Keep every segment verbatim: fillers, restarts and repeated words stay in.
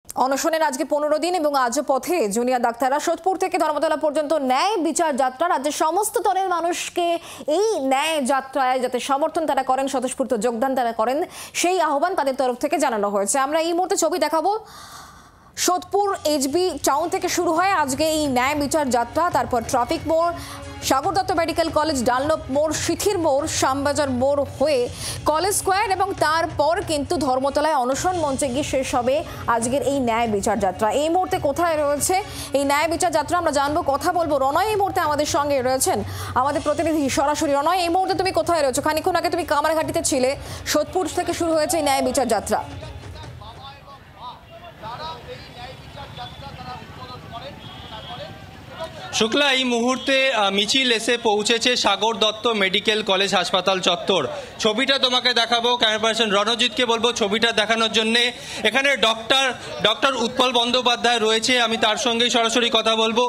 অনশনের আজকে পনেরো দিন এবং আজও পথে জুনিয়র ডাক্তাররা সোদপুর থেকে ধর্মতলা পর্যন্ত ন্যায় বিচার যাত্রা রাজ্যের সমস্ত দলের মানুষকে এই ন্যায় যাত্রায় যাতে সমর্থন তারা করেন, স্বতঃস্ফূর্ত যোগদান তারা করেন, সেই আহ্বান তাদের তরফ থেকে জানানো হয়েছে। আমরা এই মুহূর্তে ছবি দেখাবো। সোদপুর এইচবি টাউন থেকে শুরু হয় আজকে এই ন্যায় বিচার যাত্রা। তারপর ট্রাফিক মোড়, Sagar Dutta medical college, Dunlop মোড়, সিথির মোড়, শ্যামবাজার মোড় হয়ে কলেজ স্কোয়ার এবং তারপর কিন্তু ধর্মতলায় অনশন মঞ্চে গিয়ে শেষ হবে আজকের এই ন্যায় বিচার যাত্রা। এই মুহূর্তে কোথায় রয়েছে এই ন্যায় বিচার যাত্রা আমরা জানবো, কথা বলবো। রনয় এই মুহূর্তে আমাদের সঙ্গে রয়েছেন, আমাদের প্রতিনিধি সরাসরি। রনয়, এই মুহূর্তে তুমি কোথায় রয়েছো? খানিকক্ষণ আগে তুমি কামারঘাটিতে ছিলে। সোদপুর থেকে শুরু হয়েছে এই ন্যায় বিচার যাত্রা। শুক্লা, এই মুহূর্তে মিছিল এসে পৌঁছেছে সাগর দত্ত মেডিকেল কলেজ হাসপাতাল চত্বর। ছবিটা তোমাকে দেখাবো, ক্যামেরা পার্সন রণজিৎকে বলবো ছবিটা দেখানোর জন্যে। এখানে ডক্টর ডক্টর উৎপল বন্দ্যোপাধ্যায় রয়েছে, আমি তার সঙ্গেই সরাসরি কথা বলবো।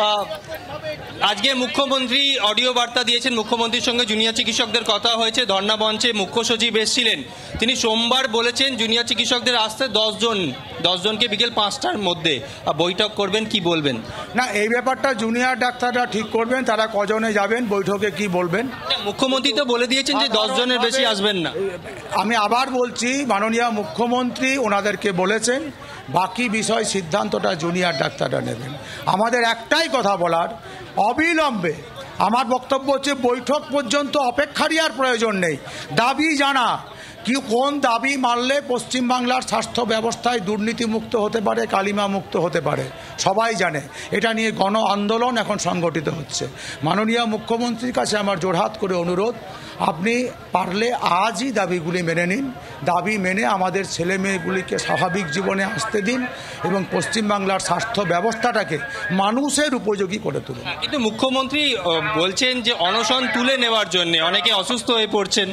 আজকে মুখ্যমন্ত্রী অডিও বার্তা দিয়েছেন, মুখ্যমন্ত্রীর সঙ্গে জুনিয়র চিকিৎসকদের কথা হয়েছে। ধর্ণা মঞ্চে মুখ্য সচিব এসেছিলেন, তিনি সোমবার বলেছেন জুনিয়র চিকিৎসকদের আসতে দশজন দশজনকে বিকেল পাঁচটার মধ্যে বৈঠক করবেন। কি বলবেন? না, এই ব্যাপারটা জুনিয়র ডাক্তাররা ঠিক করবেন, তারা কজনে যাবেন, বৈঠকে কি বলবেন। মুখ্যমন্ত্রী তো বলে দিয়েছেন যে দশ জনের বেশি আসবেন না। আমি আবার বলছি, মাননীয় মুখ্যমন্ত্রী ওনাদেরকে বলেছেন, বাকি বিষয় সিদ্ধান্তটা জুনিয়র ডাক্তাররা নেবেন। আমাদের একটাই কথা বলার, অবিলম্বে আমার বক্তব্য হচ্ছে বৈঠক পর্যন্ত অপেক্ষারই আর প্রয়োজন নেই। দাবি জানা কি, কোন দাবি মানলে পশ্চিমবাংলার স্বাস্থ্য ব্যবস্থায় দুর্নীতিমুক্ত হতে পারে, কালিমা মুক্ত হতে পারে, সবাই জানে। এটা নিয়ে গণ আন্দোলন এখন সংগঠিত হচ্ছে। মাননীয় মুখ্যমন্ত্রীর কাছে আমার জোড়হাত করে অনুরোধ, আপনি পারলে আজই দাবিগুলি মেনে নিন। দাবি মেনে আমাদের ছেলে মেয়েগুলিকে স্বাভাবিক জীবনে আসতে দিন এবং পশ্চিমবাংলার স্বাস্থ্য ব্যবস্থাটাকে মানুষের উপযোগী করে তুলুন। কিন্তু মুখ্যমন্ত্রী বলছেন যে অনশন তুলে নেওয়ার জন্য অনেকে অসুস্থ হয়ে পড়ছেন।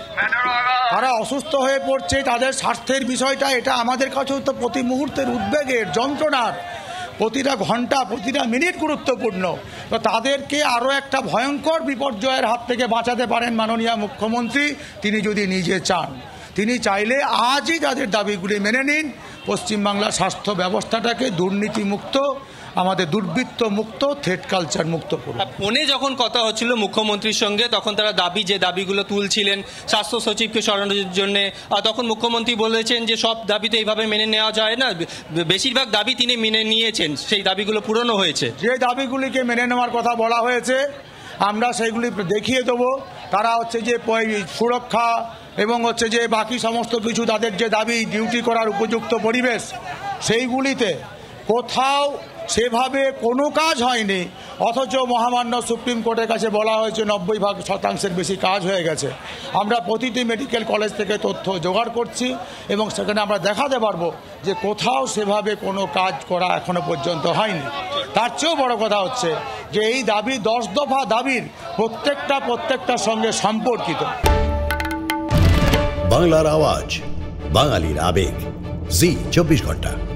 তারা অসুস্থ হয়ে পড়ছে, তাদের স্বাস্থ্যের বিষয়টা এটা আমাদের কাছেও তো প্রতি মুহূর্তের উদ্বেগের, যন্ত্রণার। প্রতিটা ঘন্টা, প্রতিটা মিনিট গুরুত্বপূর্ণ। তো তাদেরকে আরও একটা ভয়ঙ্কর বিপর্যয়ের হাত থেকে বাঁচাতে পারেন মাননীয় মুখ্যমন্ত্রী, তিনি যদি নিজে চান। তিনি চাইলে আজই তাদের দাবিগুলি মেনে নিন, পশ্চিমবাংলার স্বাস্থ্য ব্যবস্থাটাকে দুর্নীতিমুক্ত, আমাদের দুর্বৃত্ত মুক্ত, থ্রেট কালচার মুক্ত করুন। ফোনে যখন কথা হচ্ছিল মুখ্যমন্ত্রীর সঙ্গে, তখন তারা দাবি যে দাবিগুলো তুলছিলেন স্বাস্থ্য সচিবকে সরানোর জন্য, তখন মুখ্যমন্ত্রী বলেছেন যে সব দাবি তো এইভাবে মেনে নেওয়া যায় না, বেশিরভাগ দাবি তিনি মেনে নিয়েছেন, সেই দাবিগুলো পূরণও হয়েছে। যে দাবিগুলিকে মেনে নেওয়ার কথা বলা হয়েছে আমরা সেইগুলি দেখিয়ে দেবো। তারা হচ্ছে যে সুরক্ষা এবং হচ্ছে যে বাকি সমস্ত কিছু, তাদের যে দাবি ডিউটি করার উপযুক্ত পরিবেশ, সেইগুলিতে কোথাও সেভাবে কোনো কাজ হয়নি। অথচ মহামান্য সুপ্রিম কোর্টের কাছে বলা হয়েছে নব্বই ভাগ শতাংশের বেশি কাজ হয়ে গেছে। আমরা প্রতিটি মেডিকেল কলেজ থেকে তথ্য জোগাড় করছি এবং সেখানে আমরা দেখাতে পারবো যে কোথাও সেভাবে কোনো কাজ করা এখনো পর্যন্ত হয়নি। তার চেয়েও বড় কথা হচ্ছে যে এই দাবি দশ দফা দাবির প্রত্যেকটা প্রত্যেকটার সঙ্গে সম্পর্কিত। বাংলার আওয়াজ, বাঙালির আবেগ, জি চব্বিশ ঘন্টা।